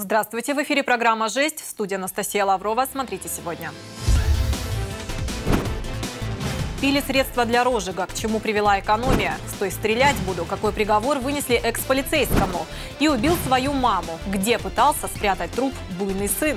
Здравствуйте! В эфире программа «Жесть». В студии Анастасия Лаврова. Смотрите сегодня. Пили средства для розжига. К чему привела экономия? Стой, стрелять буду. Какой приговор вынесли экс-полицейскому? И убил свою маму. Где пытался спрятать труп буйный сын?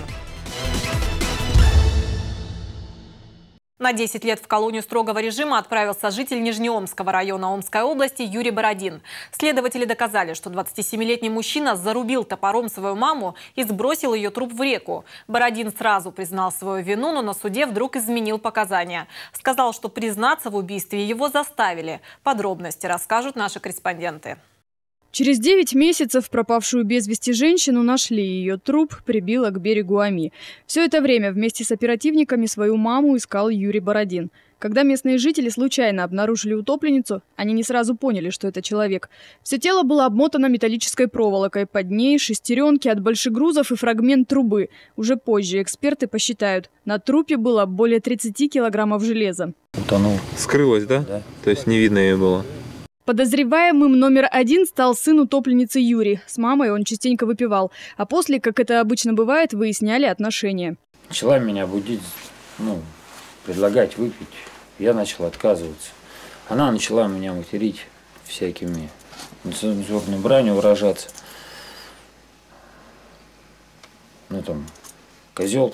На 10 лет в колонию строгого режима отправился житель Нижнеомского района Омской области Юрий Бородин. Следователи доказали, что 27-летний мужчина зарубил топором свою маму и сбросил ее труп в реку. Бородин сразу признал свою вину, но на суде вдруг изменил показания. Сказал, что признаться в убийстве его заставили. Подробности расскажут наши корреспонденты. Через 9 месяцев пропавшую без вести женщину нашли. Ее труп прибило к берегу Оми. Все это время вместе с оперативниками свою маму искал Юрий Бородин. Когда местные жители случайно обнаружили утопленницу, они не сразу поняли, что это человек. Все тело было обмотано металлической проволокой. Под ней шестеренки от большегрузов и фрагмент трубы. Уже позже эксперты посчитают. На трупе было более 30 килограммов железа. Утонул. Скрылась, да? Да. То есть не видно ее было. Подозреваемым номер 1 стал сын утопленницы Юрий. С мамой он частенько выпивал. А после, как это обычно бывает, выясняли отношения. Начала меня будить, предлагать выпить. Я начал отказываться. Она начала меня материть всякими нецензурной бранью, выражаться. Козел,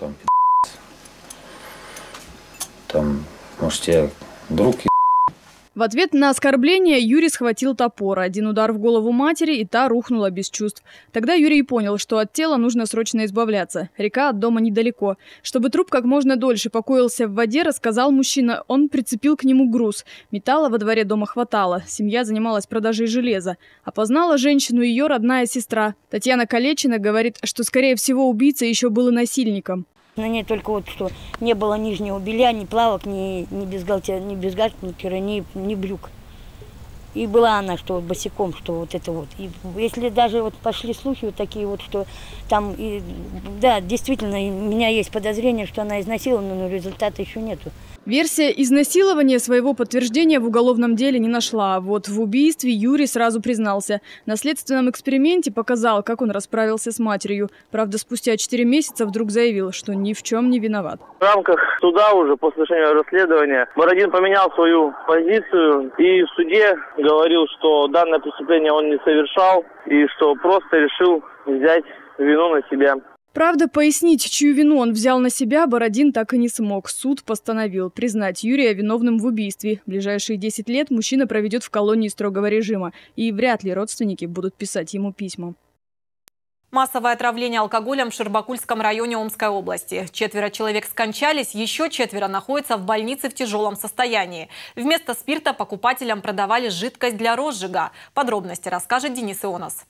может, тебя друг. В ответ на оскорбление Юрий схватил топор. Один удар в голову матери, и та рухнула без чувств. Тогда Юрий понял, что от тела нужно срочно избавляться. Река от дома недалеко. Чтобы труп как можно дольше покоился в воде, рассказал мужчина, он прицепил к нему груз. Металла во дворе дома хватало. Семья занималась продажей железа. Опознала женщину ее родная сестра. Татьяна Калечина говорит, что, скорее всего, убийца еще был и насильником. На ней только что не было нижнего белья, ни плавок, ни бюстгальтера, ни брюк. И была она, что босиком, что И если даже пошли слухи такие, что там, действительно, у меня есть подозрение, что она изнасилована, но результата еще нету. Версия изнасилования своего подтверждения в уголовном деле не нашла. Вот в убийстве Юрий сразу признался. На следственном эксперименте показал, как он расправился с матерью. Правда, спустя 4 месяца вдруг заявил, что ни в чем не виноват. В рамках суда уже, после завершения расследования, Бородин поменял свою позицию и в суде говорил, что данное преступление он не совершал и что просто решил взять вину на себя. Правда, пояснить, чью вину он взял на себя, Бородин так и не смог. Суд постановил признать Юрия виновным в убийстве. Ближайшие 10 лет мужчина проведет в колонии строгого режима. И вряд ли родственники будут писать ему письма. Массовое отравление алкоголем в Шербакульском районе Омской области. 4 человек скончались, еще 4 находятся в больнице в тяжелом состоянии. Вместо спирта покупателям продавали жидкость для розжига. Подробности расскажет Денис Ионас.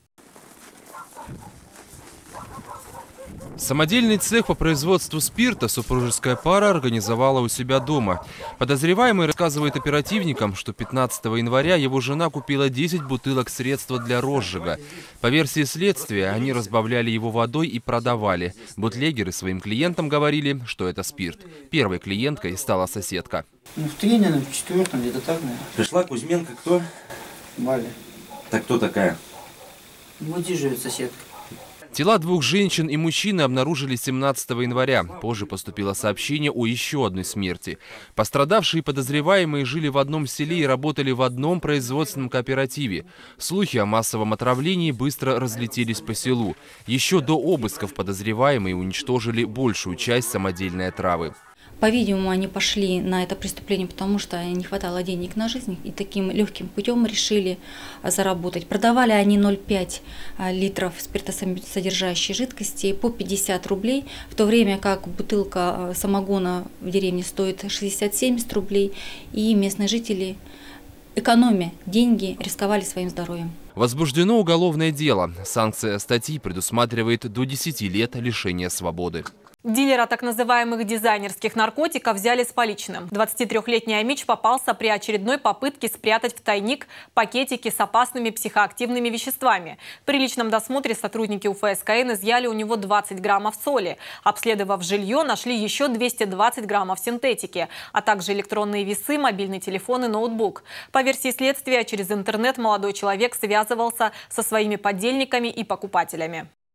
Самодельный цех по производству спирта супружеская пара организовала у себя дома. Подозреваемый рассказывает оперативникам, что 15 января его жена купила 10 бутылок средства для розжига. По версии следствия, они разбавляли его водой и продавали. Бутлегеры своим клиентам говорили, что это спирт. Первой клиенткой стала соседка. В 3, наверное, в 4, где-то так, наверное. Пришла Кузьменко, кто? Валя. Так кто такая? Вот живет соседка. Тела 2 женщин и мужчины обнаружили 17 января. Позже поступило сообщение о еще одной смерти. Пострадавшие и подозреваемые жили в одном селе и работали в одном производственном кооперативе. Слухи о массовом отравлении быстро разлетелись по селу. Еще до обысков подозреваемые уничтожили большую часть самодельной отравы. По-видимому, они пошли на это преступление, потому что не хватало денег на жизнь, и таким легким путем решили заработать. Продавали они 0,5 литров спиртосодержащей жидкости по 50 рублей, в то время как бутылка самогона в деревне стоит 60-70 рублей, и местные жители, экономя деньги, рисковали своим здоровьем. Возбуждено уголовное дело. Санкция статьи предусматривает до 10 лет лишения свободы. Дилера так называемых дизайнерских наркотиков взяли с поличным. 23-летний Амич попался при очередной попытке спрятать в тайник пакетики с опасными психоактивными веществами. При личном досмотре сотрудники УФСКН изъяли у него 20 граммов соли. Обследовав жилье, нашли еще 220 граммов синтетики, а также электронные весы, мобильный телефон и ноутбук. По версии следствия, через интернет молодой человек связывался со своими подельниками и покупателями.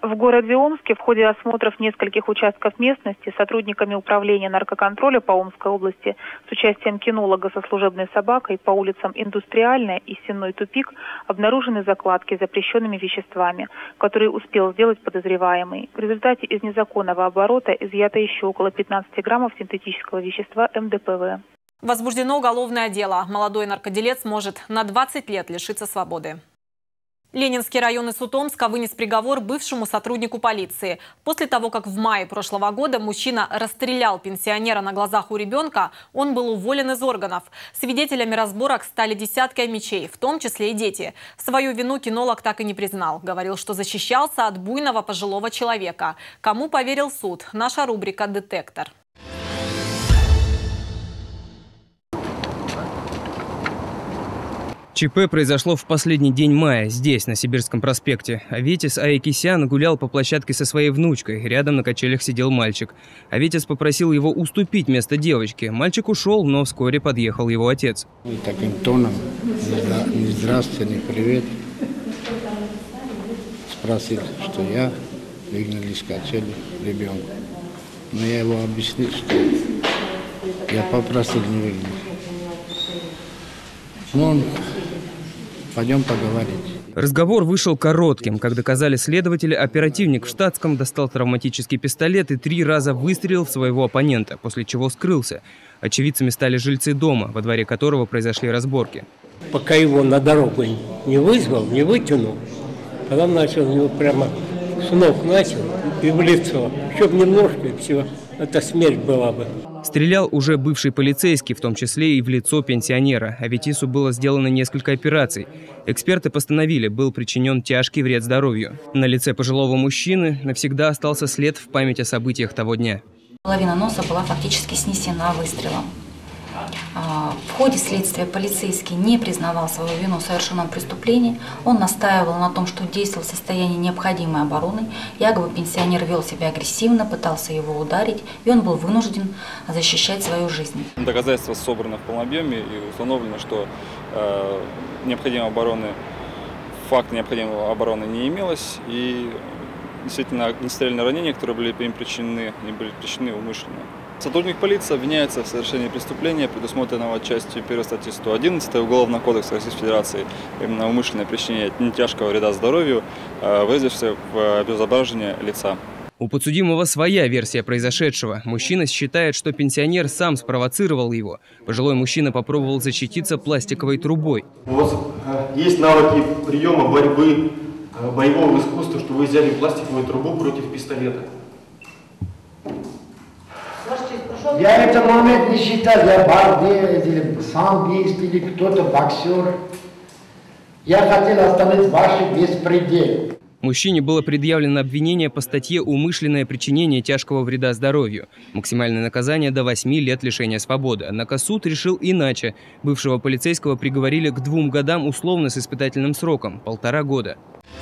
В городе Омске в ходе осмотров нескольких участков местности сотрудниками управления наркоконтроля по Омской области с участием кинолога со служебной собакой по улицам Индустриальная и Сенной тупик обнаружены закладки с запрещенными веществами, которые успел сделать подозреваемый. В результате из незаконного оборота изъято еще около 15 граммов синтетического вещества МДПВ. Возбуждено уголовное дело. Молодой наркоделец может на 20 лет лишиться свободы. Ленинский районный суд Омска вынес приговор бывшему сотруднику полиции. После того, как в мае прошлого года мужчина расстрелял пенсионера на глазах у ребенка, он был уволен из органов. Свидетелями разборок стали десятки амичей, в том числе и дети. Свою вину кинолог так и не признал. Говорил, что защищался от буйного пожилого человека. Кому поверил суд? Наша рубрика «Детектор». ЧП произошло в последний день мая, здесь, на Сибирском проспекте. Аветис Аякисян гулял по площадке со своей внучкой. Рядом на качелях сидел мальчик. Аветис попросил его уступить место девочки. Мальчик ушел, но вскоре подъехал его отец. И таким тоном, ни здравствуйте, ни привет, спросил, что я выгнали с качели ребенка. Но я его объяснил, что я попросил не выгнать. Ну, пойдем поговорить. Разговор вышел коротким. Как доказали следователи, оперативник в штатском достал травматический пистолет и 3 раза выстрелил в своего оппонента, после чего скрылся. Очевидцами стали жильцы дома, во дворе которого произошли разборки. Пока его на дорогу не вызвал, не вытянул, потом начал его прямо с ног начал и в лицо. Еще бы немножко, и все, это смерть была бы. Стрелял уже бывший полицейский, в том числе и в лицо пенсионера. Аветису было сделано несколько операций. Эксперты постановили, был причинен тяжкий вред здоровью. На лице пожилого мужчины навсегда остался след в память о событиях того дня. Половина носа была фактически снесена выстрелом. В ходе следствия полицейский не признавал свою вину в совершенном преступлении. Он настаивал на том, что действовал в состоянии необходимой обороны. Якобы пенсионер вел себя агрессивно, пытался его ударить, и он был вынужден защищать свою жизнь. Доказательства собраны в полном объеме и установлено, что факта необходимой обороны не имелось. И действительно огнестрельные ранения, которые были им причинены, они были причинены умышленно. Сотрудник полиции обвиняется в совершении преступления, предусмотренного частью 1 статьи 111 Уголовного кодекса Российской Федерации, именно умышленное причинение тяжкого вреда здоровью, выразившегося в обезображении лица. У подсудимого своя версия произошедшего. Мужчина считает, что пенсионер сам спровоцировал его. Пожилой мужчина попробовал защититься пластиковой трубой. У вас есть навыки приема борьбы, боевого искусства, что вы взяли пластиковую трубу против пистолета? Я этот момент не считал, я борец или самбист или кто-то боксер. Я хотел остановить ваши беспредел. Мужчине было предъявлено обвинение по статье «Умышленное причинение тяжкого вреда здоровью». Максимальное наказание до 8 лет лишения свободы. Однако суд решил иначе. Бывшего полицейского приговорили к 2 годам условно с испытательным сроком – 1,5 года.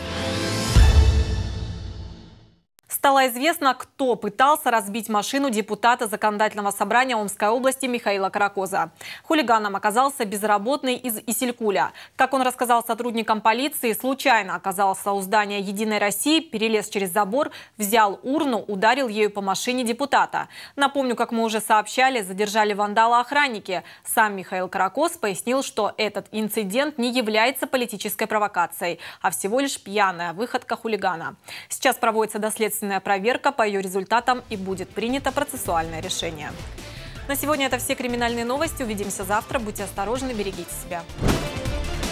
Стало известно, кто пытался разбить машину депутата Законодательного собрания Омской области Михаила Каракоза. Хулиганом оказался безработный из Исилькуля. Как он рассказал сотрудникам полиции, случайно оказался у здания «Единой России», перелез через забор, взял урну, ударил ею по машине депутата. Напомню, как мы уже сообщали, задержали вандала охранники. Сам Михаил Каракоз пояснил, что этот инцидент не является политической провокацией, а всего лишь пьяная выходка хулигана. Сейчас проводится доследственная проверка, по ее результатам и будет принято процессуальное решение. На сегодня это все криминальные новости. Увидимся завтра. Будьте осторожны, берегите себя.